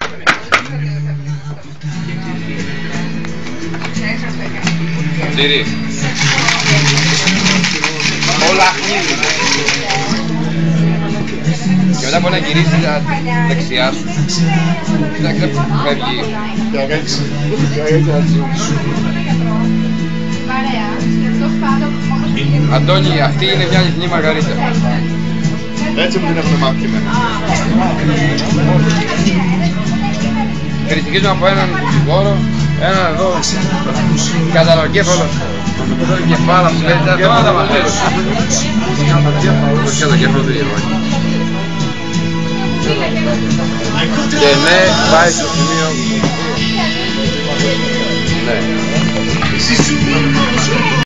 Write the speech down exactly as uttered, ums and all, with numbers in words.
Τύρι. Όλα αχνίζουν. Και μετά μπορεί να γυρίσει τα δεξιά σου. Δεν ξέρω που φεύγει. Αντώνη, αυτή είναι μια αληθινή μαργαρίτα. Έτσι μου την έχουν μάθει και εμένα. Περιστοιχίζουμε από έναν δικηγόρο, έναν εδώ καταλογκέφαλο. Το κεφάλα σου λέει, δεν θα τα μαθαίνω. Το κεφάλο του γερόνι. Και ναι, πάει στο σημείο. Ναι.